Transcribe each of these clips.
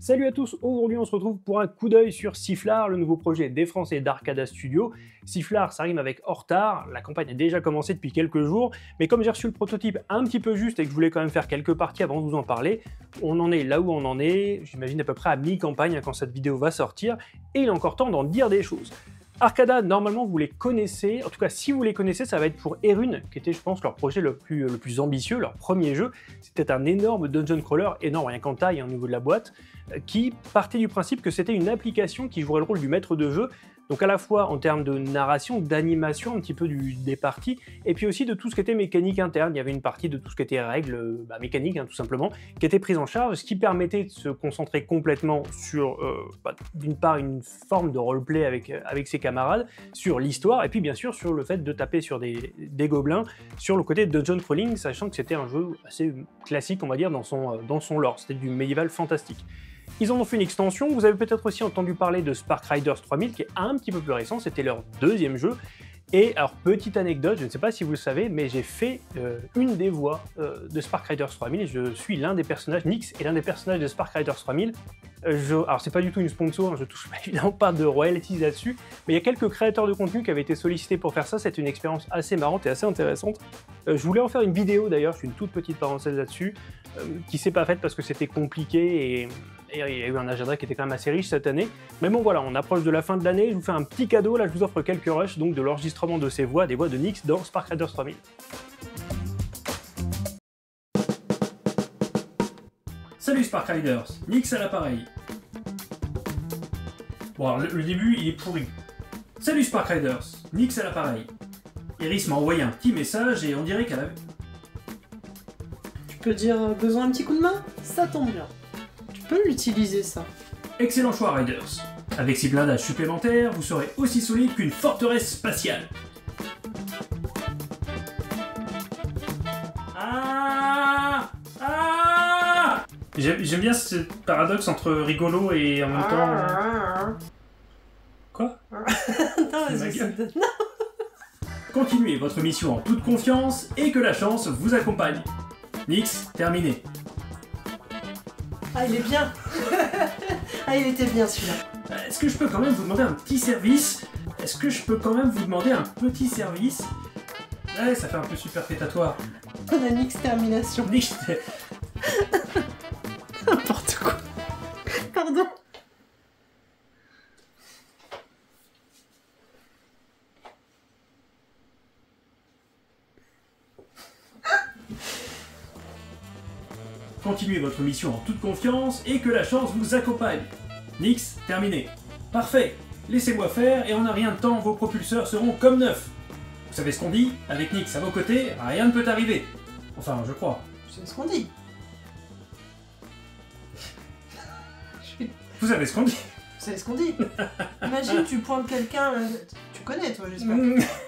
Salut à tous, aujourd'hui on se retrouve pour un coup d'œil sur Sifflard, le nouveau projet des Français d'Arcada Studio. Sifflard, ça rime avec en retard, la campagne a déjà commencé depuis quelques jours, mais comme j'ai reçu le prototype un petit peu juste et que je voulais quand même faire quelques parties avant de vous en parler, on en est là où on en est, j'imagine à peu près à mi-campagne quand cette vidéo va sortir, et il est encore temps d'en dire des choses. Arcada, normalement, vous les connaissez, en tout cas, si vous les connaissez, ça va être pour Erun, qui était, je pense, leur projet le plus ambitieux, leur premier jeu. C'était un énorme dungeon crawler, énorme rien qu'en taille, au niveau de la boîte, qui partait du principe que c'était une application qui jouerait le rôle du maître de jeu, donc à la fois en termes de narration, d'animation, un petit peu des parties, et puis aussi de tout ce qui était mécanique interne. Il y avait une partie de tout ce qui était règles mécaniques, tout simplement, qui était prise en charge, ce qui permettait de se concentrer complètement sur, d'une part, une forme de roleplay avec ses camarades, sur l'histoire, et puis bien sûr sur le fait de taper sur des gobelins, sur le côté dungeon crawling, sachant que c'était un jeu assez classique, on va dire, dans son lore. C'était du médiéval fantastique. Ils en ont fait une extension, vous avez peut-être aussi entendu parler de Spark Riders 3000 qui est un petit peu plus récent, c'était leur deuxième jeu. Et alors, petite anecdote, je ne sais pas si vous le savez, mais j'ai fait une des voix de Spark Riders 3000, je suis l'un des personnages, Nyx est l'un des personnages de Spark Riders 3000. Alors c'est pas du tout une sponsor, je touche évidemment pas de royalties là-dessus, mais il y a quelques créateurs de contenu qui avaient été sollicités pour faire ça, c'est une expérience assez marrante et assez intéressante. Je voulais en faire une vidéo d'ailleurs, je fais une toute petite parenthèse là-dessus, qui s'est pas faite parce que c'était compliqué et il y a eu un agenda qui était quand même assez riche cette année. Mais bon voilà, on approche de la fin de l'année, je vous fais un petit cadeau, là je vous offre quelques rushs donc de l'enregistrement de ces voix, des voix de Nyx dans Spark Riders 3000. Salut Spark Riders, Nyx à l'appareil. Bon alors le début il est pourri. Salut Spark Riders, Nyx à l'appareil. Iris m'a envoyé un petit message et on dirait qu'elle avait... Tu peux dire besoin d'un petit coup de main? Ça tombe bien. Tu peux l'utiliser ça. Excellent choix Riders. Avec 6 blindages supplémentaires, vous serez aussi solide qu'une forteresse spatiale. J'aime bien ce paradoxe entre rigolo et en même temps... Quoi? Non, non. Continuez votre mission en toute confiance et que la chance vous accompagne. Nyx, terminé. Ah, il est bien. Ah, il était bien celui-là. Est-ce que je peux quand même vous demander un petit service? Ouais, ça fait un peu superfétatoire. On a Nyx termination. Nyx... N'importe quoi. Pardon. Continuez votre mission en toute confiance et que la chance vous accompagne. Nyx, terminé. Parfait. Laissez-moi faire et en un rien de temps, vos propulseurs seront comme neufs. Vous savez ce qu'on dit? Avec Nyx à vos côtés, rien ne peut arriver. Enfin, je crois. C'est ce qu'on dit. Vous savez ce qu'on dit? Vous savez ce qu'on dit. Imagine, tu pointes quelqu'un... Tu connais, toi, j'espère.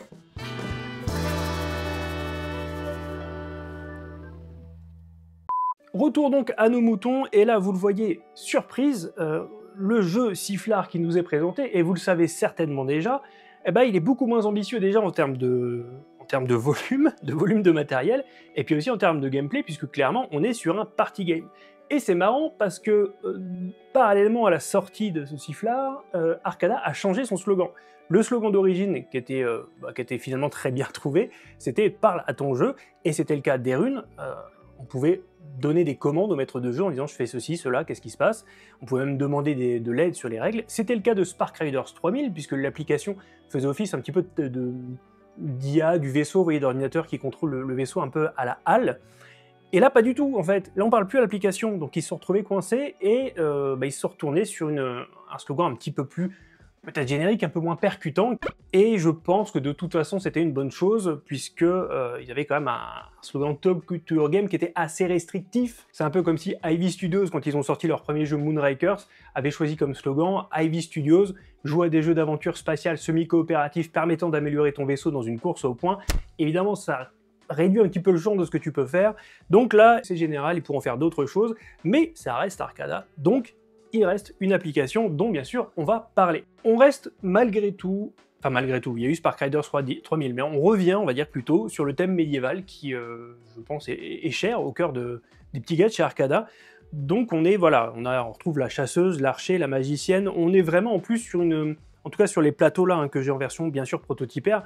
Retour donc à nos moutons, et là, vous le voyez, surprise, le jeu Sifflard qui nous est présenté, et vous le savez certainement déjà, eh ben, il est beaucoup moins ambitieux déjà en termes de volume de matériel, et puis aussi en termes de gameplay, puisque clairement, on est sur un party game. Et c'est marrant parce que, parallèlement à la sortie de ce Sifflard, Arcada a changé son slogan. Le slogan d'origine, qui était finalement très bien trouvé, c'était « Parle à ton jeu », et c'était le cas d'Erun. On pouvait donner des commandes au maître de jeu en disant « je fais ceci, cela, qu'est-ce qui se passe ?» On pouvait même demander de l'aide sur les règles. C'était le cas de Spark Riders 3000, puisque l'application faisait office un petit peu d'IA du vaisseau, vous voyez, d'ordinateur qui contrôle le vaisseau un peu à la HAL. Et là, pas du tout, en fait. Là, on parle plus à l'application, donc ils se sont retrouvés coincés et ils se sont retournés sur un slogan un petit peu plus, peut-être générique, un peu moins percutant. Et je pense que de toute façon, c'était une bonne chose, puisque ils avaient quand même un slogan Top Culture Game qui était assez restrictif. C'est un peu comme si Ivy Studios, quand ils ont sorti leur premier jeu Moonrakers, avait choisi comme slogan Ivy Studios, joue à des jeux d'aventure spatiale semi-coopératifs permettant d'améliorer ton vaisseau dans une course au point. Évidemment, ça réduit un petit peu le champ de ce que tu peux faire. Donc là, c'est général, ils pourront faire d'autres choses, mais ça reste Arcada. Donc, il reste une application dont, bien sûr, on va parler. On reste malgré tout, il y a eu Spark Riders 3000, mais on revient, on va dire plutôt, sur le thème médiéval qui, je pense, est cher au cœur des petits gars de chez Arcada. Donc on est, voilà, on retrouve la chasseuse, l'archer, la magicienne, on est vraiment en plus sur une... En tout cas sur les plateaux là que j'ai en version bien sûr prototypaire,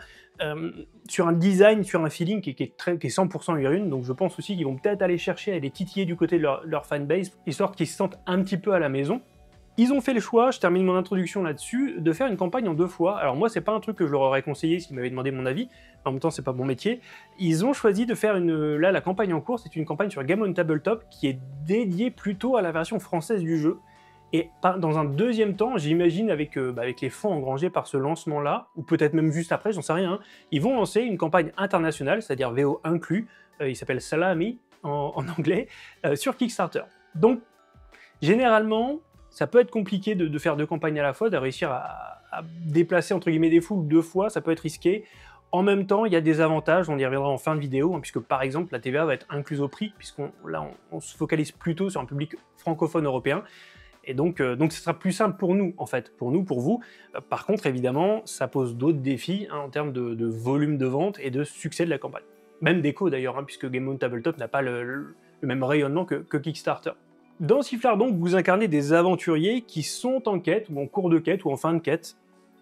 sur un design, sur un feeling qui est 100% Irune, donc je pense aussi qu'ils vont peut-être aller chercher à les titiller du côté de leur fanbase, histoire qu'ils se sentent un petit peu à la maison. Ils ont fait le choix, je termine mon introduction là-dessus, de faire une campagne en 2 fois. Alors moi c'est pas un truc que je leur aurais conseillé s'ils m'avaient demandé mon avis, en même temps c'est pas mon métier. Ils ont choisi de faire là la campagne en cours, c'est une campagne sur Game on Tabletop qui est dédiée plutôt à la version française du jeu. Et dans un deuxième temps, j'imagine avec les fonds engrangés par ce lancement-là, ou peut-être même juste après, j'en sais rien, hein, ils vont lancer une campagne internationale, c'est-à-dire VO inclus, il s'appelle Salami en anglais, sur Kickstarter. Donc, généralement, ça peut être compliqué de faire 2 campagnes à la fois, de réussir à déplacer entre guillemets des foules 2 fois, ça peut être risqué. En même temps, il y a des avantages, on y reviendra en fin de vidéo, hein, puisque par exemple, la TVA va être incluse au prix, puisqu'on se focalise plutôt sur un public francophone européen. Et donc ce sera plus simple pour nous, en fait, pour vous. Par contre, évidemment, ça pose d'autres défis hein, en termes de volume de vente et de succès de la campagne. Même d'écho d'ailleurs, hein, puisque Game on Tabletop n'a pas le même rayonnement que Kickstarter. Dans Sifflard, donc, vous incarnez des aventuriers qui sont en quête, ou en cours de quête, ou en fin de quête,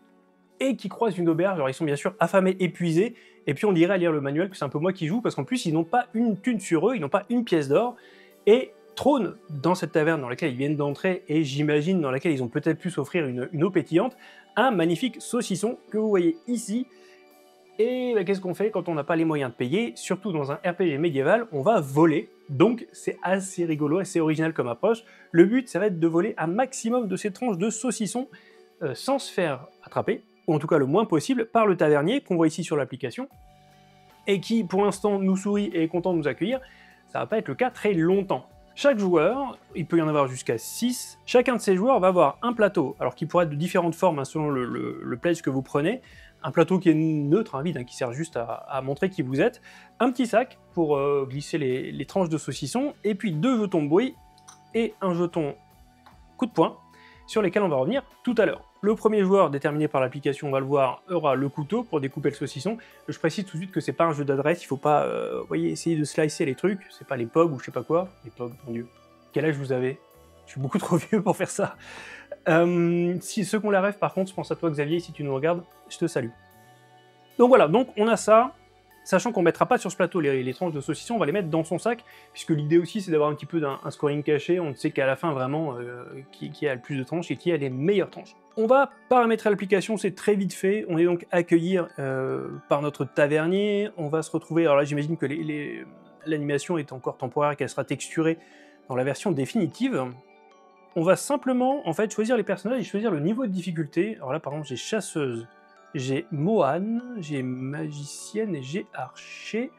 et qui croisent une auberge. Alors ils sont bien sûr affamés, épuisés, et puis on dirait à lire le manuel que c'est un peu moi qui joue, parce qu'en plus ils n'ont pas une thune sur eux, ils n'ont pas une pièce d'or, et trône dans cette taverne dans laquelle ils viennent d'entrer, et j'imagine dans laquelle ils ont peut-être pu s'offrir une eau pétillante, un magnifique saucisson que vous voyez ici. Et bah, qu'est-ce qu'on fait quand on n'a pas les moyens de payer? Surtout dans un RPG médiéval, on va voler. Donc c'est assez rigolo, assez original comme approche. Le but, ça va être de voler un maximum de ces tranches de saucisson sans se faire attraper, ou en tout cas le moins possible, par le tavernier qu'on voit ici sur l'application, et qui pour l'instant nous sourit et est content de nous accueillir. Ça va pas être le cas très longtemps. Chaque joueur, il peut y en avoir jusqu'à 6, chacun de ces joueurs va avoir un plateau, alors qui pourrait être de différentes formes hein, selon le pledge que vous prenez, un plateau qui est neutre, un vide, hein, qui sert juste à montrer qui vous êtes, un petit sac pour glisser les tranches de saucisson, et puis 2 jetons de bruit et un jeton coup de poing, sur lesquels on va revenir tout à l'heure. Le premier joueur, déterminé par l'application, on va le voir, aura le couteau pour découper le saucisson. Je précise tout de suite que c'est pas un jeu d'adresse, il faut pas voyez, essayer de slicer les trucs, c'est pas les POG ou je sais pas quoi. Les POG, mon dieu. Quel âge vous avez? Je suis beaucoup trop vieux pour faire ça. Si ceux qui ont la rêve, par contre, je pense à toi Xavier, si tu nous regardes, je te salue. Donc voilà, donc on a ça, sachant qu'on ne mettra pas sur ce plateau les tranches de saucisson, on va les mettre dans son sac, puisque l'idée aussi c'est d'avoir un petit peu un scoring caché, on sait qu'à la fin vraiment qui a le plus de tranches et qui a les meilleures tranches. On va paramétrer l'application, c'est très vite fait, on est donc accueilli par notre tavernier, on va se retrouver, alors là j'imagine que l'animation est encore temporaire et qu'elle sera texturée dans la version définitive. On va simplement en fait choisir les personnages et choisir le niveau de difficulté. Alors là par exemple j'ai chasseuse, j'ai Mohan, j'ai magicienne et j'ai archer.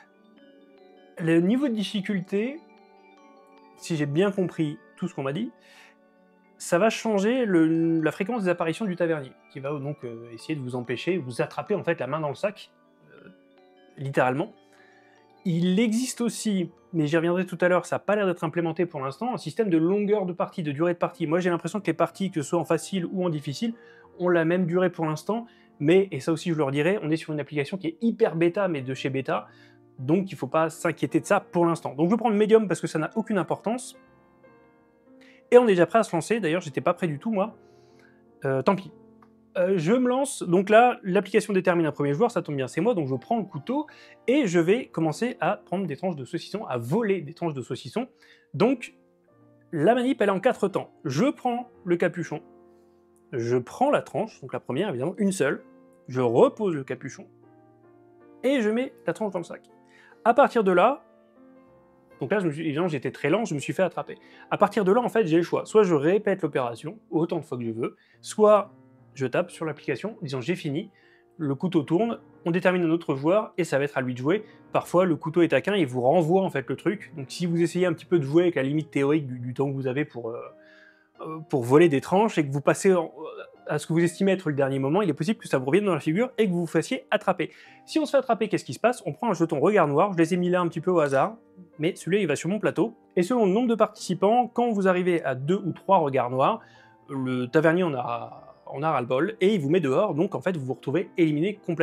Le niveau de difficulté, si j'ai bien compris tout ce qu'on m'a dit, ça va changer la fréquence des apparitions du tavernier, qui va donc essayer de vous empêcher, vous attraper en fait la main dans le sac, littéralement. Il existe aussi, mais j'y reviendrai tout à l'heure, ça n'a pas l'air d'être implémenté pour l'instant, un système de longueur de partie, de durée de partie. Moi j'ai l'impression que les parties, que ce soit en facile ou en difficile, ont la même durée pour l'instant, mais, et ça aussi je leur dirai, on est sur une application qui est hyper bêta, mais de chez bêta, donc il ne faut pas s'inquiéter de ça pour l'instant. Donc je vais prendre Medium parce que ça n'a aucune importance, et on est déjà prêt à se lancer, d'ailleurs j'étais pas prêt du tout moi, tant pis. Je me lance, donc là, l'application détermine un premier joueur, ça tombe bien, c'est moi, donc je prends le couteau, et je vais commencer à prendre des tranches de saucisson, à voler des tranches de saucisson. Donc, la manip, elle est en 4 temps. Je prends le capuchon, je prends la tranche, donc la première, évidemment, une seule, je repose le capuchon, et je mets la tranche dans le sac. À partir de là, donc là, évidemment, j'étais très lent, je me suis fait attraper. À partir de là, en fait, j'ai le choix. Soit je répète l'opération, autant de fois que je veux, soit je tape sur l'application, disant j'ai fini, le couteau tourne, on détermine un autre joueur, et ça va être à lui de jouer. Parfois, le couteau est taquin, il vous renvoie en fait le truc, donc si vous essayez un petit peu de jouer avec la limite théorique du temps que vous avez pour voler des tranches, et que vous passez à ce que vous estimez être le dernier moment, il est possible que ça vous revienne dans la figure, et que vous vous fassiez attraper. Si on se fait attraper, qu'est-ce qui se passe? On prend un jeton regard noir, je les ai mis là un petit peu au hasard, mais celui-là il va sur mon plateau, et selon le nombre de participants, quand vous arrivez à 2 ou 3 regards noirs, le tavernier on a ras-le-bol, et il vous met dehors, donc en fait vous vous retrouvez éliminé complètement.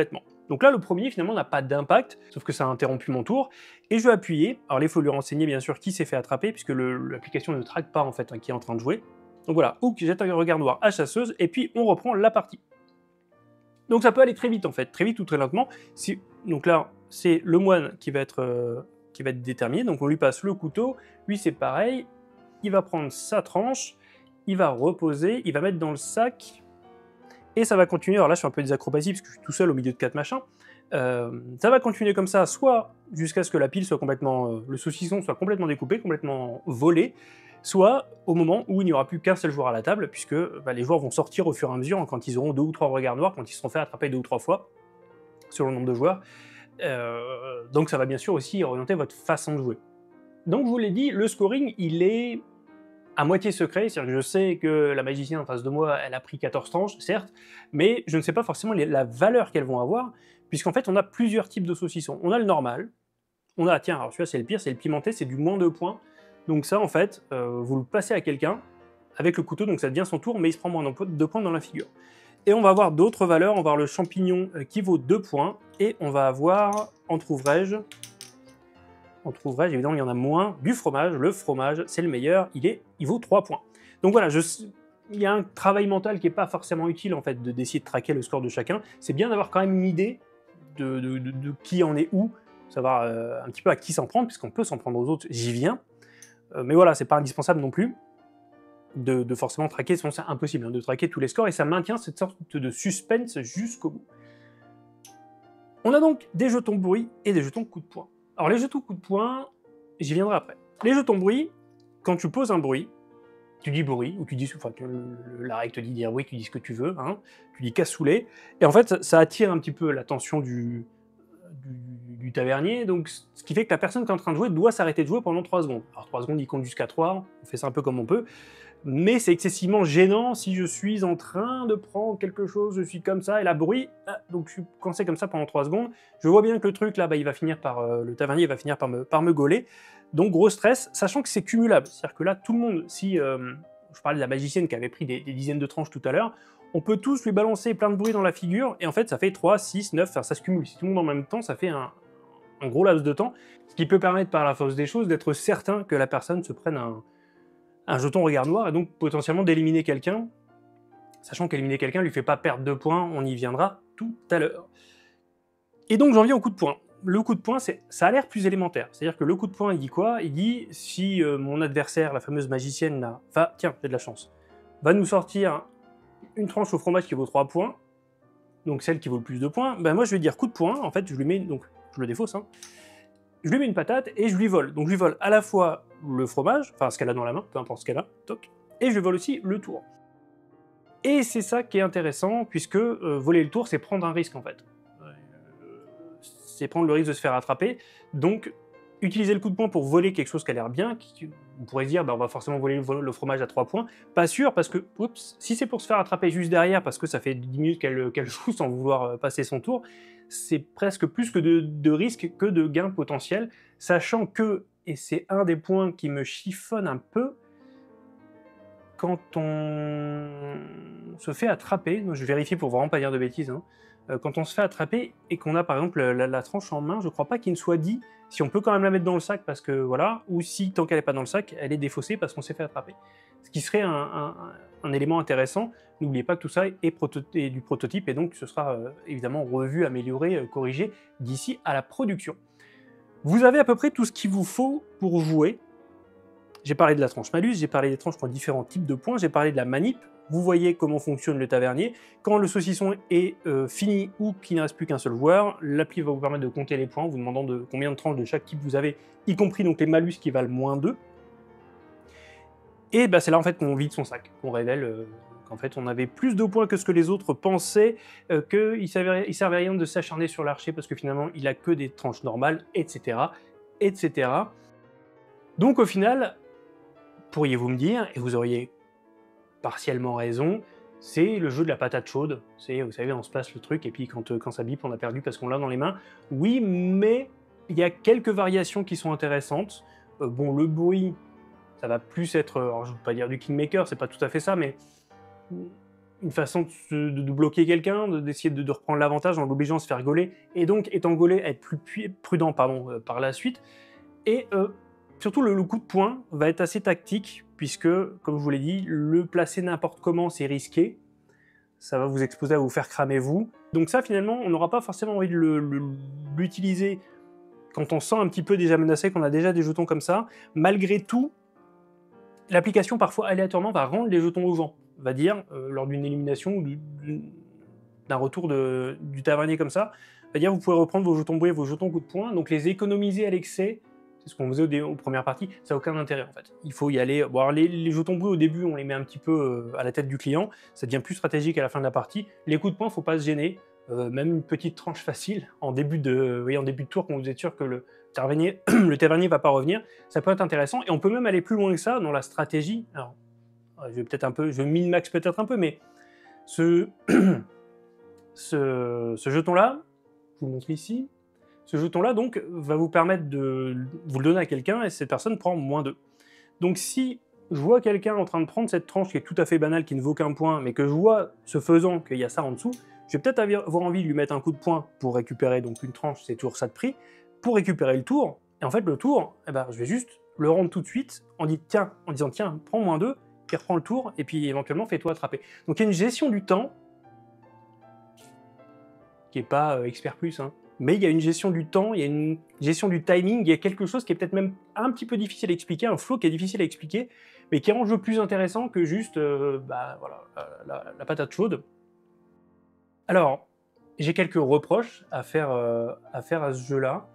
Donc là, le premier, finalement, n'a pas d'impact, sauf que ça a interrompu mon tour, et je vais appuyer. Alors là, il faut lui renseigner, bien sûr, qui s'est fait attraper, puisque l'application ne traque pas, en fait, qui est en train de jouer. Donc voilà, Hook jette un regard noir à chasseuse, et puis on reprend la partie. Donc ça peut aller très vite, en fait, très vite ou très lentement. Donc là, c'est le moine qui va être déterminé, donc on lui passe le couteau, lui c'est pareil, il va prendre sa tranche, il va reposer, il va mettre dans le sac, et ça va continuer. Alors là, je fais un peu des acrobaties parce que je suis tout seul au milieu de 4 machins. Ça va continuer comme ça, soit jusqu'à ce que la pile soit complètement, le saucisson soit complètement découpé, complètement volé, soit au moment où il n'y aura plus qu'un seul joueur à la table, puisque les joueurs vont sortir au fur et à mesure quand ils auront 2 ou 3 regards noirs, quand ils se seront fait attraper 2 ou 3 fois, selon le nombre de joueurs. Donc ça va bien sûr aussi orienter votre façon de jouer. Donc je vous l'ai dit, le scoring, il est à moitié secret, c'est-à-dire que je sais que la magicienne en face de moi, elle a pris 14 tranches, certes, mais je ne sais pas forcément la valeur qu'elles vont avoir, puisqu'en fait on a plusieurs types de saucissons. On a le normal, on a, tiens, alors celui-là c'est le pire, c'est le pimenté, c'est du moins 2 points, donc ça en fait, vous le placez à quelqu'un, avec le couteau, donc ça devient son tour, mais il se prend moins de 2 points dans la figure. Et on va avoir d'autres valeurs, on va avoir le champignon qui vaut 2 points, et on va avoir, en trouverai-je, évidemment, il y en a moins, du fromage. Le fromage, c'est le meilleur, il vaut 3 points. Donc voilà, il y a un travail mental qui n'est pas forcément utile, en fait, d'essayer de traquer le score de chacun. C'est bien d'avoir quand même une idée de qui en est où, savoir un petit peu à qui s'en prendre, puisqu'on peut s'en prendre aux autres, j'y viens. Mais voilà, c'est pas indispensable non plus de forcément traquer, sinon c'est impossible de traquer tous les scores, et ça maintient cette sorte de suspense jusqu'au bout. On a donc des jetons bruit et des jetons coup de poing. Alors les jetons coup de poing, j'y viendrai après. Les jetons bruit, quand tu poses un bruit, tu dis bruit, ou tu dis, enfin la règle te dit dire oui, tu dis ce que tu veux, hein, tu dis cassoulet, et en fait ça attire un petit peu l'attention du tavernier, donc ce qui fait que la personne qui est en train de jouer doit s'arrêter de jouer pendant 3 secondes. Alors 3 secondes, il compte jusqu'à 3, on fait ça un peu comme on peut, mais c'est excessivement gênant si je suis en train de prendre quelque chose, je suis comme ça, et la bruit, donc je suis coincé comme ça pendant 3 secondes, je vois bien que le truc là, il va finir par, le tavernier va finir par me gauler, donc gros stress, sachant que c'est cumulable, c'est-à-dire que là, tout le monde, si, je parlais de la magicienne qui avait pris des dizaines de tranches tout à l'heure, on peut tous lui balancer plein de bruit dans la figure, et en fait ça fait 3, 6, 9, enfin, ça se cumule, si tout le monde en même temps, ça fait un gros laps de temps, ce qui peut permettre par la force des choses d'être certain que la personne se prenne un jeton regard noir, et donc potentiellement d'éliminer quelqu'un, sachant qu'éliminer quelqu'un lui fait pas perdre 2 points, on y viendra tout à l'heure. Et donc j'en viens au coup de poing. Le coup de poing, ça a l'air plus élémentaire, c'est-à-dire que le coup de poing, il dit quoi? Il dit, si mon adversaire, la fameuse magicienne là, tiens, j'ai de la chance, va nous sortir une tranche au fromage qui vaut 3 points, donc celle qui vaut le plus de points, ben moi je vais dire coup de poing, en fait je lui mets, donc je le défausse, hein, je lui mets une patate et je lui vole. Donc je lui vole à la fois le fromage, enfin ce qu'elle a dans la main, peu importe ce qu'elle a, toc, et je lui vole aussi le tour. Et c'est ça qui est intéressant, puisque voler le tour, c'est prendre un risque en fait. C'est prendre le risque de se faire attraper, donc utiliser le coup de poing pour voler quelque chose qui a l'air bien, on pourrait se dire, on va forcément voler le fromage à 3 points, pas sûr, parce que, oups, si c'est pour se faire attraper juste derrière, parce que ça fait 10 minutes qu'elle joue sans vouloir passer son tour, c'est presque plus que de risque que de gain potentiel, sachant que, et c'est un des points qui me chiffonne un peu, quand on se fait attraper, donc je vérifie pour vraiment pas dire de bêtises, hein, quand on se fait attraper et qu'on a par exemple la tranche en main, je crois pas qu'il ne soit dit si on peut quand même la mettre dans le sac parce que voilà, ou si tant qu'elle n'est pas dans le sac, elle est défaussée parce qu'on s'est fait attraper. Ce qui serait un élément intéressant. N'oubliez pas que tout ça est du prototype et donc ce sera évidemment revu, amélioré, corrigé d'ici à la production. Vous avez à peu près tout ce qu'il vous faut pour jouer. J'ai parlé de la tranche malus, j'ai parlé des tranches qui ont différents types de points, j'ai parlé de la manip. Vous voyez comment fonctionne le tavernier. Quand le saucisson est fini ou qu'il ne reste plus qu'un seul joueur, l'appli va vous permettre de compter les points, vous demandant combien de tranches de chaque type vous avez, y compris donc les malus qui valent moins 2. Et c'est là en fait qu'on vide son sac, qu'on révèle qu'en fait on avait plus de points que ce que les autres pensaient, qu'il ne servait à rien de s'acharner sur l'archer parce que finalement il a que des tranches normales, etc. etc. Donc au final, pourriez-vous me dire, et vous auriez partiellement raison, c'est le jeu de la patate chaude. C'est, vous savez, on se passe le truc et puis quand ça bip, on a perdu parce qu'on l'a dans les mains. Oui, mais il y a quelques variations qui sont intéressantes. Bon, le bruit, ça va plus être, alors je ne veux pas dire du Kingmaker, c'est pas tout à fait ça, mais une façon de bloquer quelqu'un, d'essayer de reprendre l'avantage en l'obligeant à se faire gauler, et donc, étant gaulé, à être plus prudent par la suite. Et surtout, le coup de poing va être assez tactique, puisque, comme je vous l'ai dit, le placer n'importe comment, c'est risqué. Ça va vous exposer à vous faire cramer vous. Donc ça, finalement, on n'aura pas forcément envie de l'utiliser quand on sent un petit peu déjà menacé, qu'on a déjà des jetons comme ça. Malgré tout, l'application, parfois aléatoirement, va rendre les jetons au vent. Va dire, lors d'une élimination ou d'un retour du tavernier comme ça, va dire vous pouvez reprendre vos jetons bruit et vos jetons coup de poing, donc les économiser à l'excès, c'est ce qu'on faisait aux premières parties, ça n'a aucun intérêt en fait. Il faut y aller. Bon, alors les jetons bruit au début, on les met un petit peu à la tête du client, ça devient plus stratégique à la fin de la partie. Les coups de poing, il ne faut pas se gêner, même une petite tranche facile en début de tour, quand vous êtes sûr que le tavernier ne va pas revenir, ça peut être intéressant, et on peut même aller plus loin que ça dans la stratégie. Alors, je min-max peut-être un peu, mais ce jeton-là, je vous le montre ici, ce jeton-là donc va vous permettre de vous le donner à quelqu'un et cette personne prend -2. Donc si je vois quelqu'un en train de prendre cette tranche qui est tout à fait banale, qui ne vaut aucun point, mais que je vois ce faisant qu'il y a ça en dessous, je vais peut-être avoir envie de lui mettre un coup de poing pour récupérer donc une tranche, c'est toujours ça de prix, pour récupérer le tour. Et en fait le tour, je vais juste le rendre tout de suite en disant tiens, prends -2, puis reprends le tour, et puis éventuellement fais-toi attraper. Donc il y a une gestion du temps qui n'est pas expert plus, hein. Mais il y a une gestion du temps, il y a une gestion du timing, il y a quelque chose qui est peut-être même un petit peu difficile à expliquer, un flow qui est difficile à expliquer, mais qui rend le jeu plus intéressant que juste la patate chaude. Alors, j'ai quelques reproches à faire à ce jeu-là.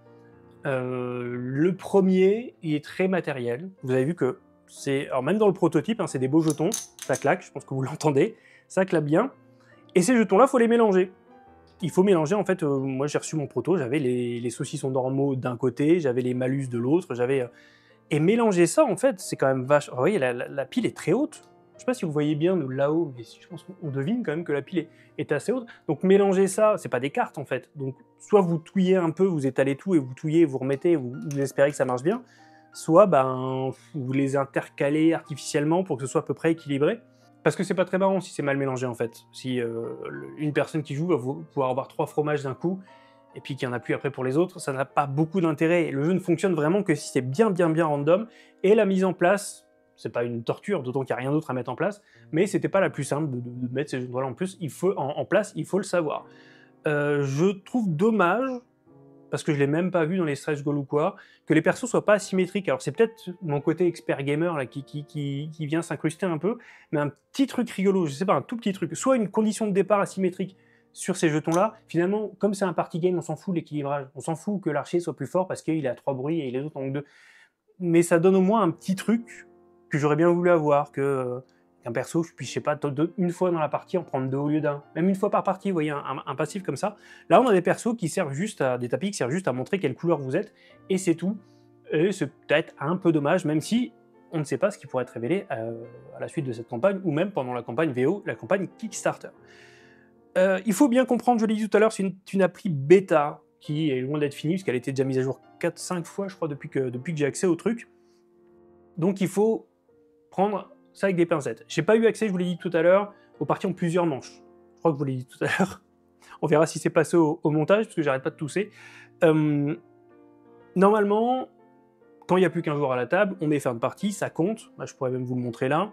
Le premier, il est très matériel. Vous avez vu que alors même dans le prototype, hein, c'est des beaux jetons, ça claque, je pense que vous l'entendez, ça claque bien. Et ces jetons-là, il faut les mélanger. Il faut mélanger, en fait, moi j'ai reçu mon proto, j'avais les saucissons normaux d'un côté, j'avais les malus de l'autre, et mélanger ça, en fait, c'est quand même vache. Vous voyez, la pile est très haute. Je sais pas si vous voyez bien de là-haut, mais je pense qu'on devine quand même que la pile est assez haute. Donc mélanger ça, c'est pas des cartes, en fait. Donc soit vous touillez un peu, vous étalez tout, et vous touillez, vous remettez, vous espérez que ça marche bien, soit vous les intercalez artificiellement pour que ce soit à peu près équilibré. Parce que c'est pas très marrant si c'est mal mélangé en fait. Si une personne qui joue va pouvoir avoir 3 fromages d'un coup, et puis qu'il n'y en a plus après pour les autres, ça n'a pas beaucoup d'intérêt. Le jeu ne fonctionne vraiment que si c'est bien random, et la mise en place, c'est pas une torture, d'autant qu'il n'y a rien d'autre à mettre en place, mais c'était pas la plus simple de mettre ces jeux-là en plus, en place, il faut le savoir. Je trouve dommage, parce que je l'ai même pas vu dans les stretch goals ou quoi, que les persos soient pas asymétriques. Alors c'est peut-être mon côté expert gamer là, qui vient s'incruster un peu, mais un petit truc rigolo, je sais pas, un tout petit truc, soit une condition de départ asymétrique sur ces jetons-là, finalement, comme c'est un party game, on s'en fout de l'équilibrage, on s'en fout que l'archer soit plus fort parce qu'il a 3 bruits et les autres en ont 2. Mais ça donne au moins un petit truc que j'aurais bien voulu avoir, qu'un perso, je sais pas, une fois dans la partie, en prendre 2 au lieu d'un. Même une fois par partie, vous voyez, un passif comme ça. Là, on a des persos qui servent juste des tapis qui servent juste à montrer quelle couleur vous êtes, et c'est tout. Et c'est peut-être un peu dommage, même si on ne sait pas ce qui pourrait être révélé à la suite de cette campagne, ou même pendant la campagne VO, la campagne Kickstarter. Il faut bien comprendre, je l'ai dit tout à l'heure, c'est une appli bêta qui est loin d'être finie, parce qu'elle a été déjà mise à jour 4-5 fois, je crois, depuis que j'ai accès au truc. Donc il faut prendre ça avec des pincettes. J'ai pas eu accès, je vous l'ai dit tout à l'heure, aux parties en plusieurs manches. Je crois que je vous l'ai dit tout à l'heure. On verra si c'est passé au montage, parce que j'arrête pas de tousser. Normalement, quand il n'y a plus qu'un joueur à la table, on met fin de partie, ça compte. Là, je pourrais même vous le montrer là.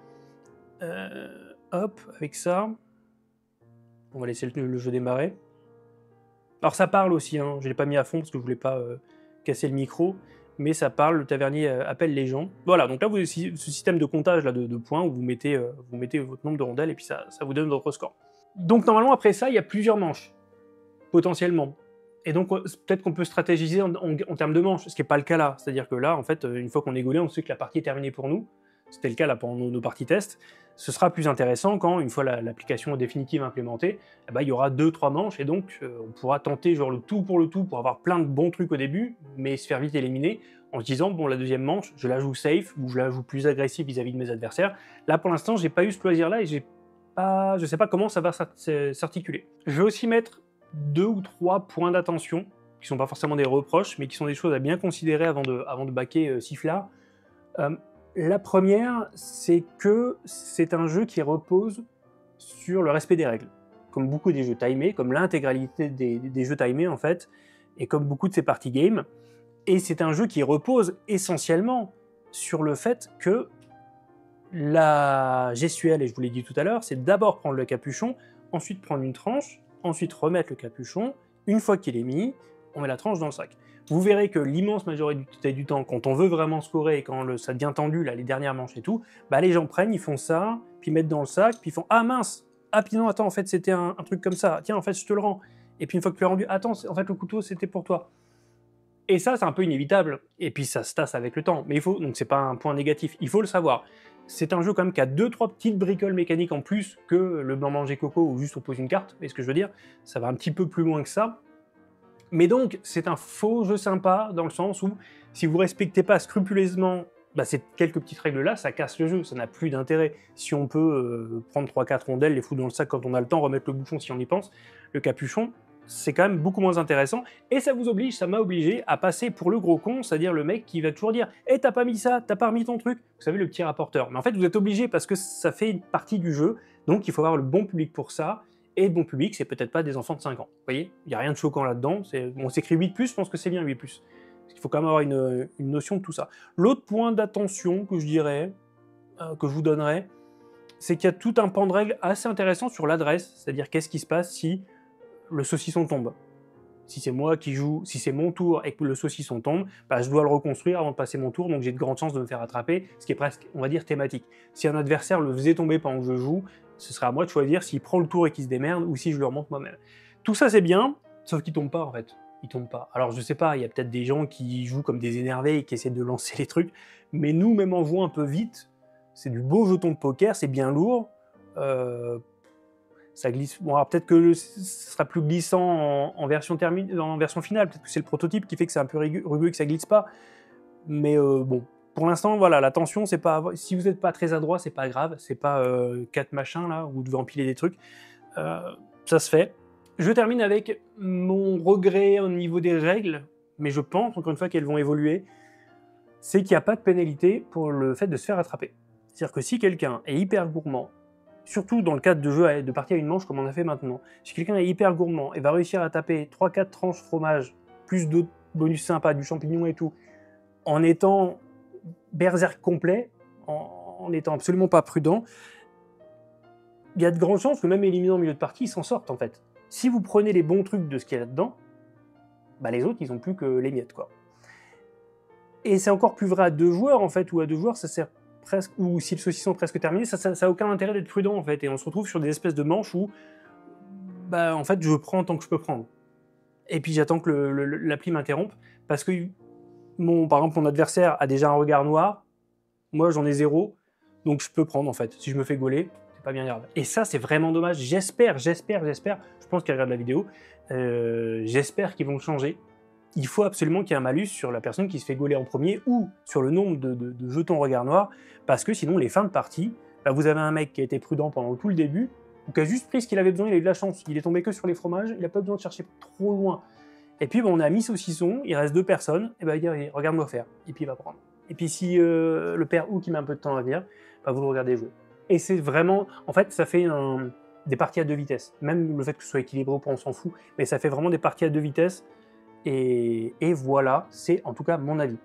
Hop, avec ça. On va laisser le jeu démarrer. Alors ça parle aussi, hein. Je ne l'ai pas mis à fond parce que je voulais pas casser le micro, mais ça parle, le tavernier appelle les gens. Voilà, donc là vous avez ce système de comptage là, de points où vous mettez votre nombre de rondelles et puis ça vous donne votre score. Donc normalement après ça, il y a plusieurs manches, potentiellement. Et donc peut-être qu'on peut stratégiser en termes de manches, ce qui n'est pas le cas là. C'est-à-dire que là, en fait, une fois qu'on est gaulé, on sait que la partie est terminée pour nous. C'était le cas là pendant nos parties tests. Ce sera plus intéressant quand, une fois l'application définitive implémentée, il y aura 2-3 manches, et donc on pourra tenter genre le tout pour avoir plein de bons trucs au début, mais se faire vite éliminer, en se disant, bon, la deuxième manche, je la joue safe, ou je la joue plus agressive vis-à-vis de mes adversaires. Là, pour l'instant, j'ai pas eu ce plaisir-là, et je sais pas comment ça va s'articuler. Je vais aussi mettre 2 ou 3 points d'attention, qui sont pas forcément des reproches, mais qui sont des choses à bien considérer avant de backer Sifflard. La première, c'est que c'est un jeu qui repose sur le respect des règles, comme beaucoup des jeux timés, comme l'intégralité des jeux timés en fait, et comme beaucoup de ces party games. Et c'est un jeu qui repose essentiellement sur le fait que la gestuelle, et je vous l'ai dit tout à l'heure, c'est d'abord prendre le capuchon, ensuite prendre une tranche, ensuite remettre le capuchon. Une fois qu'il est mis, on met la tranche dans le sac. Vous verrez que l'immense majorité du temps, quand on veut vraiment scorer et quand ça devient tendu, là, les dernières manches et tout, bah les gens prennent, ils font ça, puis mettent dans le sac, puis ils font « Ah mince, ah puis non, attends, en fait c'était un truc comme ça, tiens, en fait je te le rends. » Et puis une fois que tu l'as rendu, « Attends, en fait le couteau c'était pour toi. » Et ça, c'est un peu inévitable, et puis ça se tasse avec le temps. Mais il faut, donc c'est pas un point négatif, il faut le savoir. C'est un jeu quand même qui a 2-3 petites bricoles mécaniques en plus que le blanc manger coco où juste on pose une carte, vous voyez ce que je veux dire? Ça va un petit peu plus loin que ça. Mais donc, c'est un faux jeu sympa, dans le sens où, si vous respectez pas scrupuleusement bah, ces quelques petites règles-là, ça casse le jeu, ça n'a plus d'intérêt. Si on peut prendre 3-4 rondelles, les foutre dans le sac quand on a le temps, remettre le bouchon si on y pense, le capuchon, c'est quand même beaucoup moins intéressant, et ça vous oblige, ça m'a obligé à passer pour le gros con, c'est-à-dire le mec qui va toujours dire « Eh, t'as pas mis ça, t'as pas remis ton truc », vous savez, le petit rapporteur. Mais en fait, vous êtes obligé parce que ça fait une partie du jeu, donc il faut avoir le bon public pour ça, et le bon public, c'est peut-être pas des enfants de 5 ans. Vous voyez, il n'y a rien de choquant là-dedans. On s'écrit 8+, je pense que c'est bien 8+. Parce qu'il faut quand même avoir une notion de tout ça. L'autre point d'attention que je dirais, que je vous donnerais, c'est qu'il y a tout un pan de règles assez intéressant sur l'adresse, c'est-à-dire qu'est-ce qui se passe si le saucisson tombe. Si c'est moi qui joue, si c'est mon tour et que le saucisson tombe, bah, je dois le reconstruire avant de passer mon tour, donc j'ai de grandes chances de me faire attraper, ce qui est presque, on va dire, thématique. Si un adversaire le faisait tomber pendant que je joue, ce sera à moi de choisir s'il prend le tour et qu'il se démerde, ou si je le remonte moi-même. Tout ça c'est bien, sauf qu'il tombe pas en fait. Il tombe pas. Alors je sais pas, il y a peut-être des gens qui jouent comme des énervés et qui essaient de lancer les trucs, mais nous, même en jouant un peu vite, c'est du beau jeton de poker, c'est bien lourd, ça glisse. Bon, alors peut-être que ce sera plus glissant en version finale, peut-être que c'est le prototype qui fait que c'est un peu rugueux et que ça glisse pas, mais bon. Pour l'instant, voilà, la tension, c'est pas. Si vous n'êtes pas très adroit, c'est pas grave, c'est pas 4 machins là, où vous devez empiler des trucs. Ça se fait. Je termine avec mon regret au niveau des règles, mais je pense, encore une fois, qu'elles vont évoluer. C'est qu'il n'y a pas de pénalité pour le fait de se faire attraper. C'est-à-dire que si quelqu'un est hyper gourmand, surtout dans le cadre de jeux de partie à une manche comme on a fait maintenant, si quelqu'un est hyper gourmand et va réussir à taper 3-4 tranches fromage, plus d'autres bonus sympas, du champignon et tout, en étant berserk complet, en n'étant absolument pas prudent, il y a de grandes chances que même éliminant au milieu de partie, ils s'en sortent en fait. Si vous prenez les bons trucs de ce qu'il y a là-dedans, bah les autres, ils n'ont plus que les miettes, quoi. Et c'est encore plus vrai à 2 joueurs, en fait, ou à 2 joueurs, ça sert presque, ou si le saucisson est presque terminé, ça a aucun intérêt d'être prudent, en fait, et on se retrouve sur des espèces de manches où, bah, en fait, je prends tant que je peux prendre. Et puis j'attends que l'appli m'interrompe, parce que, par exemple, mon adversaire a déjà un regard noir, moi j'en ai 0, donc je peux prendre, en fait. Si je me fais gauler, c'est pas bien grave. Et ça, c'est vraiment dommage. J'espère, je pense qu'ils regardent la vidéo, j'espère qu'ils vont le changer. Il faut absolument qu'il y ait un malus sur la personne qui se fait gauler en premier ou sur le nombre de jetons regard noir, parce que sinon, les fins de partie, bah, vous avez un mec qui a été prudent pendant tout le début, ou qui a juste pris ce qu'il avait besoin, il a eu de la chance, il est tombé que sur les fromages, il n'a pas besoin de chercher trop loin. Et puis, bon, on a mis saucisson, il reste 2 personnes, et bah, il dit « Regarde-moi faire », et puis il va prendre. Et puis si le père ou qui met un peu de temps à venir, bah, vous le regardez jouer. Et c'est vraiment, en fait, ça fait des parties à 2 vitesses. Même le fait que ce soit équilibré ou pas, on s'en fout, mais ça fait vraiment des parties à 2 vitesses, et voilà, c'est en tout cas mon avis.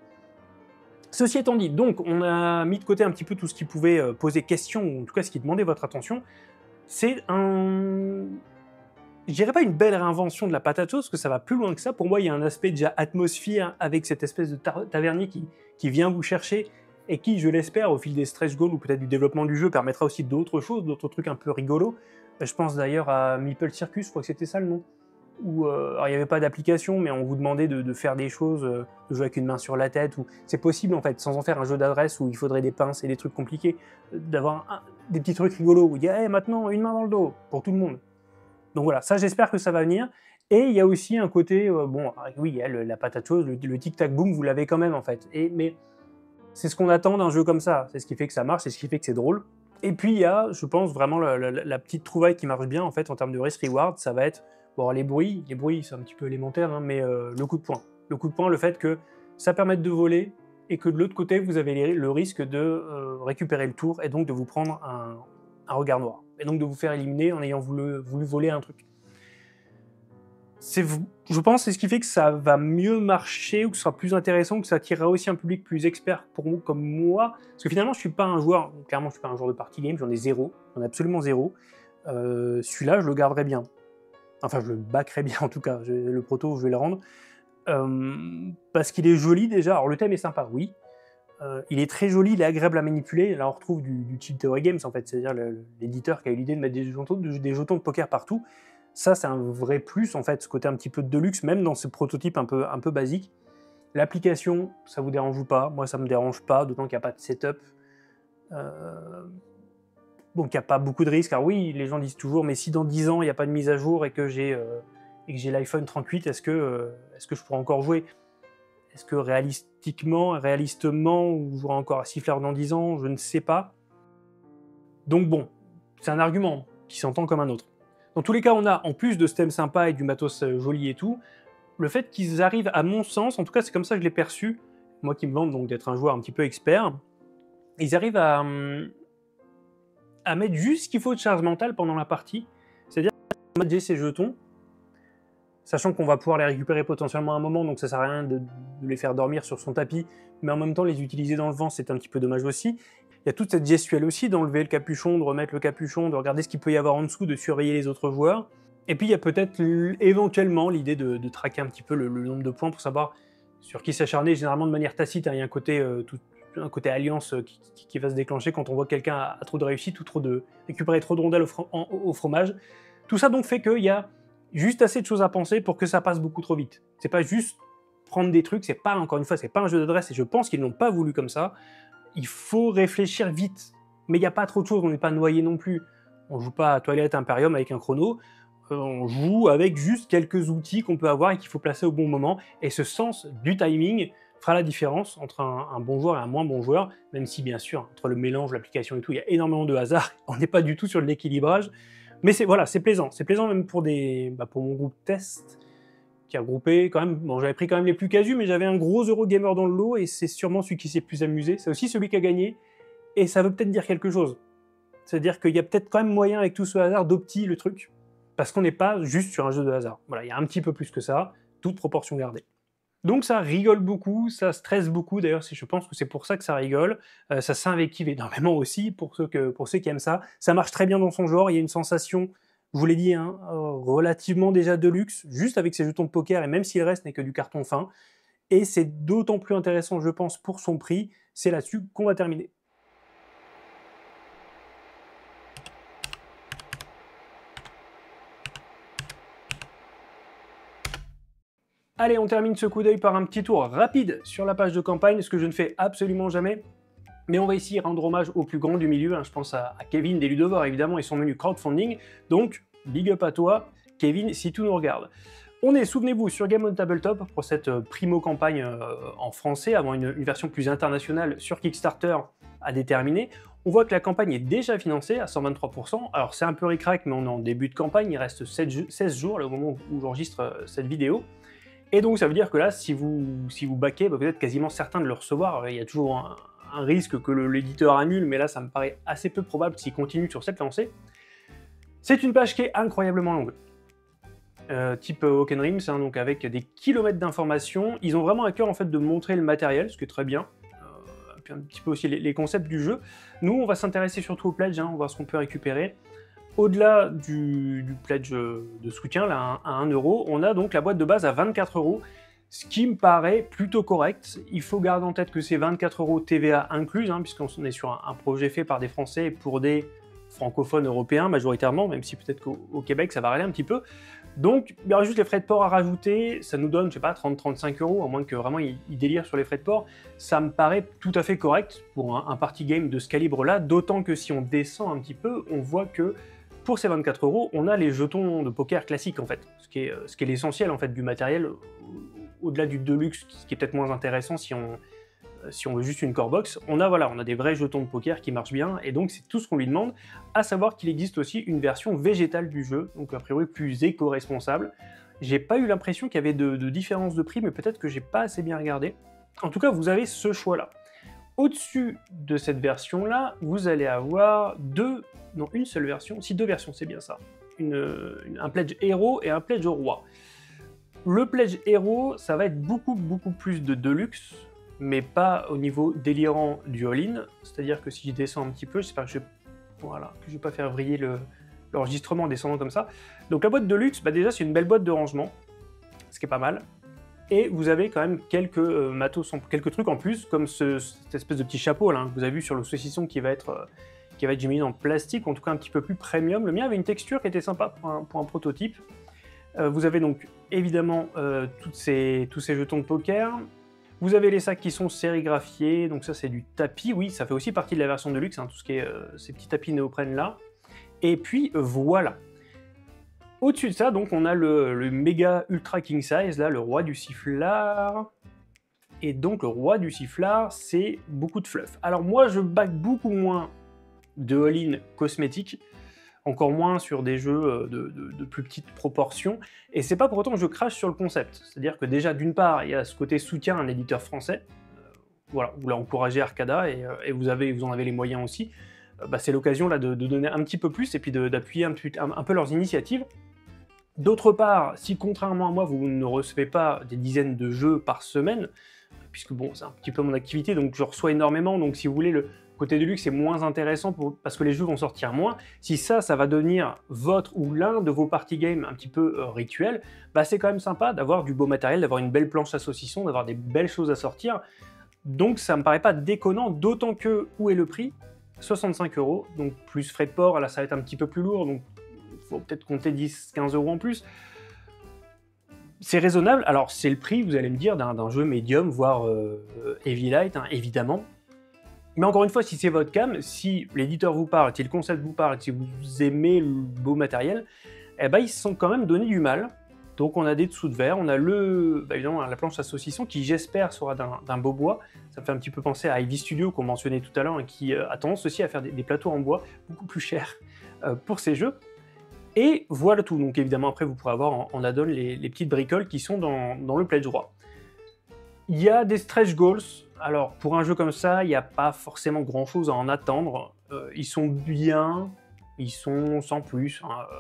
Ceci étant dit, donc on a mis de côté un petit peu tout ce qui pouvait poser question, ou en tout cas ce qui demandait votre attention. C'est je dirais pas une belle réinvention de la patate chaude, parce que ça va plus loin que ça. Pour moi, il y a un aspect déjà atmosphère avec cette espèce de tavernier qui vient vous chercher et qui, je l'espère, au fil des stretch goals ou peut-être du développement du jeu, permettra aussi d'autres choses, d'autres trucs un peu rigolos. Je pense d'ailleurs à Meeple Circus, je crois que c'était ça le nom. Où, alors il n'y avait pas d'application, mais on vous demandait de faire des choses, de jouer avec une main sur la tête. C'est possible en fait, sans en faire un jeu d'adresse où il faudrait des pinces et des trucs compliqués, d'avoir des petits trucs rigolos où il y a maintenant une main dans le dos pour tout le monde. Donc voilà, ça j'espère que ça va venir. Et il y a aussi un côté, bon, oui, il y a la patate chaude, le tic-tac-boom, vous l'avez quand même en fait. Mais c'est ce qu'on attend d'un jeu comme ça, c'est ce qui fait que ça marche, c'est ce qui fait que c'est drôle. Et puis il y a, je pense, vraiment la petite trouvaille qui marche bien en fait en termes de risk-reward, ça va être, bon, les bruits c'est un petit peu élémentaire, hein, mais le coup de poing. Le coup de poing, le fait que ça permette de voler, et que de l'autre côté, vous avez le risque de récupérer le tour, et donc de vous prendre un regard noir. et donc de vous faire éliminer en ayant voulu voler un truc. Je pense que c'est ce qui fait que ça va mieux marcher, ou que ce sera plus intéressant, que ça attirera aussi un public plus expert pour moi, comme moi. Parce que finalement, je suis pas un joueur, clairement, je suis pas un joueur de party game, j'en ai zéro, j'en ai absolument zéro. Celui-là, je le garderai bien. Enfin, je le backerai bien en tout cas, le proto, je vais le rendre. Parce qu'il est joli déjà, alors le thème est sympa, oui. Il est très joli, il est agréable à manipuler. Là, on retrouve du Cheat Theory Games, en fait, c'est-à-dire l'éditeur qui a eu l'idée de mettre des jetons de poker partout. Ça, c'est un vrai plus, en fait, ce côté un petit peu de deluxe, même dans ce prototype un peu basique. L'application, ça vous dérange ou pas? Moi, ça me dérange pas, d'autant qu'il n'y a pas de setup. Donc, il n'y a pas beaucoup de risques. Alors oui, les gens disent toujours, mais si dans 10 ans, il n'y a pas de mise à jour et que j'ai l'iPhone 38, est-ce que je pourrais encore jouer? Est-ce que réalistement, je jouerai encore à Siffleur dans 10 ans? Je ne sais pas. Donc bon, c'est un argument qui s'entend comme un autre. Dans tous les cas, on a, en plus de ce thème sympa et du matos joli et tout, le fait qu'ils arrivent, à mon sens, en tout cas c'est comme ça que je l'ai perçu, moi qui me vante donc d'être un joueur un petit peu expert, ils arrivent à mettre juste ce qu'il faut de charge mentale pendant la partie, c'est-à-dire manager ses jetons, sachant qu'on va pouvoir les récupérer potentiellement à un moment, donc ça sert à rien de les faire dormir sur son tapis, mais en même temps les utiliser dans le vent, c'est un petit peu dommage aussi. Il y a toute cette gestuelle aussi, d'enlever le capuchon, de remettre le capuchon, de regarder ce qu'il peut y avoir en dessous, de surveiller les autres joueurs. Et puis il y a peut-être éventuellement l'idée de traquer un petit peu le nombre de points pour savoir sur qui s'acharner, généralement de manière tacite. Il y a un côté alliance qui va se déclencher quand on voit quelqu'un a trop de réussite ou récupérer trop de rondelles au fromage. Tout ça donc fait qu'il y a juste assez de choses à penser pour que ça passe beaucoup trop vite. C'est pas juste prendre des trucs, c'est pas, encore une fois, c'est pas un jeu d'adresse, et je pense qu'ils l'ont pas voulu comme ça. Il faut réfléchir vite, mais il n'y a pas trop de choses, on n'est pas noyé non plus. On joue pas à Twilight Imperium avec un chrono, on joue avec juste quelques outils qu'on peut avoir et qu'il faut placer au bon moment, et ce sens du timing fera la différence entre un bon joueur et un moins bon joueur, même si bien sûr, entre le mélange, l'application et tout, il y a énormément de hasard, on n'est pas du tout sur l'équilibrage, mais c'est plaisant même pour mon groupe test, qui a groupé quand même, bon j'avais pris quand même les plus casus, mais j'avais un gros Eurogamer dans le lot, et c'est sûrement celui qui s'est le plus amusé, c'est aussi celui qui a gagné, et ça veut peut-être dire quelque chose. C'est-à-dire qu'il y a peut-être quand même moyen avec tout ce hasard d'opti le truc, parce qu'on n'est pas juste sur un jeu de hasard. Voilà, il y a un petit peu plus que ça, toute proportion gardée. Donc ça rigole beaucoup, ça stresse beaucoup, d'ailleurs je pense que c'est pour ça que ça rigole, ça s'invective énormément aussi pour ceux qui aiment ça. Ça marche très bien dans son genre, il y a une sensation, je vous l'ai dit, hein, relativement déjà de luxe, juste avec ses jetons de poker, et même si le reste n'est que du carton fin. Et c'est d'autant plus intéressant, je pense, pour son prix. C'est là-dessus qu'on va terminer. Allez, on termine ce coup d'œil par un petit tour rapide sur la page de campagne, ce que je ne fais absolument jamais. Mais on va ici rendre hommage au plus grand du milieu, hein. Je pense à Kevin des Ludovores évidemment et son menu crowdfunding, donc big up à toi Kevin si tu nous regardes. On est, souvenez-vous, sur Game on Tabletop pour cette primo campagne en français, avant une version plus internationale sur Kickstarter à déterminer. On voit que la campagne est déjà financée à 123%, alors c'est un peu ric-rac mais on est en début de campagne, il reste 16 jours là, au moment où j'enregistre cette vidéo. Et donc ça veut dire que là, si vous backez, vous êtes quasiment certain de le recevoir. Il y a toujours un risque que l'éditeur annule, mais là ça me paraît assez peu probable s'il continue sur cette lancée. C'est une page qui est incroyablement longue. Type Hawk & Rims, hein, donc avec des kilomètres d'informations. Ils ont vraiment à cœur en fait de montrer le matériel, ce qui est très bien. Puis un petit peu aussi les concepts du jeu. Nous, on va s'intéresser surtout au pledge, hein, on va voir ce qu'on peut récupérer. Au-delà du pledge de soutien, là, à 1 €, on a donc la boîte de base à 24 €, ce qui me paraît plutôt correct. Il faut garder en tête que c'est 24 € TVA incluse, hein, puisqu'on est sur un projet fait par des Français pour des francophones européens majoritairement, même si peut-être qu'au Québec ça va aller un petit peu. Donc il y aura juste les frais de port à rajouter, ça nous donne, je sais pas, 30-35 €, à moins que vraiment ils délirent sur les frais de port. Ça me paraît tout à fait correct pour un party game de ce calibre-là, d'autant que si on descend un petit peu, on voit que pour ces 24 €, on a les jetons de poker classiques en fait, ce qui est l'essentiel en fait du matériel, au-delà du deluxe, ce qui est peut-être moins intéressant si on veut juste une core box. On a des vrais jetons de poker qui marchent bien, et donc c'est tout ce qu'on lui demande, à savoir qu'il existe aussi une version végétale du jeu, donc a priori plus éco-responsable. J'ai pas eu l'impression qu'il y avait de différence de prix, mais peut-être que j'ai pas assez bien regardé. En tout cas, vous avez ce choix-là. Au-dessus de cette version-là, vous allez avoir une seule version, si deux versions, c'est bien ça. Un pledge héros et un pledge roi. Le pledge héros, ça va être beaucoup plus de deluxe, mais pas au niveau délirant du all-in. C'est-à-dire que si je descends un petit peu, j'espère que je vais pas faire vriller l'enregistrement en descendant comme ça. Donc la boîte deluxe, déjà c'est une belle boîte de rangement, ce qui est pas mal. Et vous avez quand même quelques quelques trucs en plus, comme cette espèce de petit chapeau là, que vous avez vu sur le saucisson qui va être j'imagine en plastique, en tout cas un petit peu plus premium. Le mien avait une texture qui était sympa pour un prototype. Vous avez donc évidemment tous ces jetons de poker. Vous avez les sacs qui sont sérigraphiés, donc ça c'est du tapis, oui, ça fait aussi partie de la version de luxe, tout ce qui est ces petits tapis néoprène là. Et puis voilà. Au-dessus de ça, donc, on a le méga ultra king size, là, le roi du sifflard. Et donc, le roi du sifflard, c'est beaucoup de fluff. Alors moi, je back beaucoup moins de all-in cosmétiques, encore moins sur des jeux de plus petites proportions. Et c'est pas pour autant que je crache sur le concept. C'est-à-dire que déjà, d'une part, il y a ce côté soutien à un éditeur français. Voilà, vous l'encouragez Arcada et vous en avez les moyens aussi. C'est l'occasion là de donner un petit peu plus et puis d'appuyer un peu leurs initiatives. D'autre part, si contrairement à moi, vous ne recevez pas des dizaines de jeux par semaine, puisque bon, c'est un petit peu mon activité, donc je reçois énormément, donc si vous voulez, le côté de luxe est moins intéressant parce que les jeux vont sortir moins. Si ça va devenir votre ou l'un de vos party games un petit peu rituels, c'est quand même sympa d'avoir du beau matériel, d'avoir une belle planche à saucisson, d'avoir des belles choses à sortir. Donc ça me paraît pas déconnant, d'autant que, où est le prix ? 65 €, donc plus frais de port, là ça va être un petit peu plus lourd, donc faut peut-être compter 10-15 € en plus. C'est raisonnable, alors c'est le prix, vous allez me dire, d'un jeu médium, voire heavy light, évidemment. Mais encore une fois, si c'est votre cam, si l'éditeur vous parle, si le concept vous parle, si vous aimez le beau matériel, ils se sont quand même donné du mal. Donc on a des dessous de verre, on a évidemment la planche à saucisson qui j'espère sera d'un beau bois. Ça me fait un petit peu penser à Ivy Studio qu'on mentionnait tout à l'heure, qui a tendance aussi à faire des plateaux en bois beaucoup plus chers pour ces jeux. Et voilà tout, donc évidemment après vous pourrez avoir en add-on les petites bricoles qui sont dans le pledge roi. Il y a des stretch goals, alors pour un jeu comme ça, il n'y a pas forcément grand chose à en attendre. Ils sont bien, ils sont sans plus.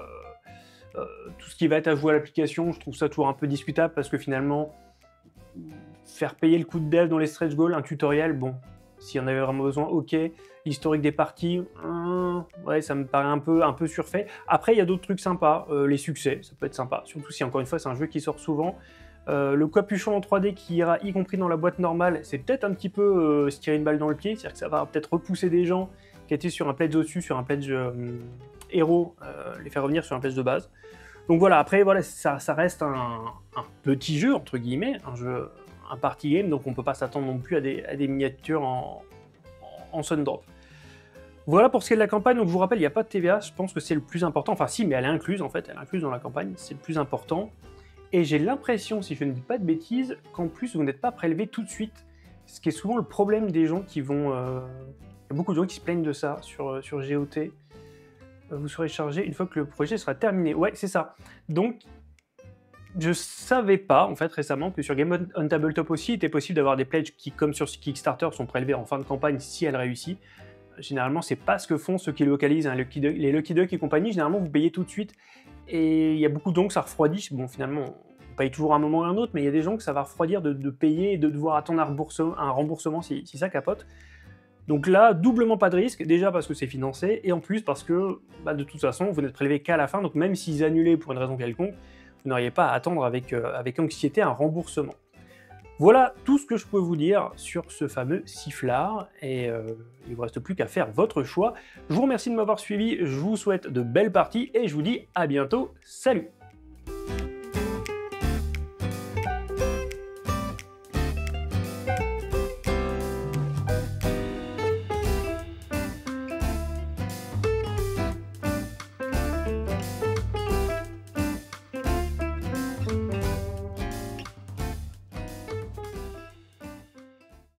Tout ce qui va être à jouer à l'application, je trouve ça toujours un peu discutable parce que finalement, faire payer le coût de dev dans les stretch goals, un tutoriel, bon, s'il y en avait vraiment besoin, ok. L'historique des parties, ouais, ça me paraît un peu surfait. Après, il y a d'autres trucs sympas, les succès, ça peut être sympa, surtout si encore une fois c'est un jeu qui sort souvent. Le capuchon en 3D qui ira y compris dans la boîte normale, c'est peut-être un petit peu se tirer une balle dans le pied, c'est-à-dire que ça va peut-être repousser des gens qui étaient sur un pledge au-dessus, sur un pledge héros, les faire revenir sur un pledge de base. Donc voilà, après voilà, ça reste un petit jeu, entre guillemets, un party game, donc on peut pas s'attendre non plus à des miniatures en Sundrop. Voilà pour ce qui est de la campagne, donc je vous rappelle, il n'y a pas de TVA, je pense que c'est le plus important, enfin si, mais elle est incluse en fait, elle est incluse dans la campagne, c'est le plus important. Et j'ai l'impression, si je ne dis pas de bêtises, qu'en plus vous n'êtes pas prélevé tout de suite, ce qui est souvent le problème des gens qui vont... Il y a beaucoup de gens qui se plaignent de ça sur GOT. Vous serez chargé une fois que le projet sera terminé. Ouais, c'est ça. Donc, je savais pas, en fait, récemment, que sur Game on Tabletop aussi, il était possible d'avoir des pledges qui, comme sur Kickstarter, sont prélevés en fin de campagne si elle réussit. Généralement, c'est pas ce que font ceux qui localisent, les Lucky Duck et compagnie. Généralement, vous payez tout de suite. Et il y a beaucoup de gens que ça refroidit. Bon, finalement, on paye toujours un moment ou un autre, mais il y a des gens que ça va refroidir de payer et de devoir attendre un remboursement si ça capote. Donc là, doublement pas de risque, déjà parce que c'est financé, et en plus parce que, de toute façon, vous n'êtes prélevé qu'à la fin, donc même s'ils annulaient pour une raison quelconque, vous n'auriez pas à attendre avec anxiété un remboursement. Voilà tout ce que je peux vous dire sur ce fameux sifflard, et il ne vous reste plus qu'à faire votre choix. Je vous remercie de m'avoir suivi, je vous souhaite de belles parties, et je vous dis à bientôt, salut!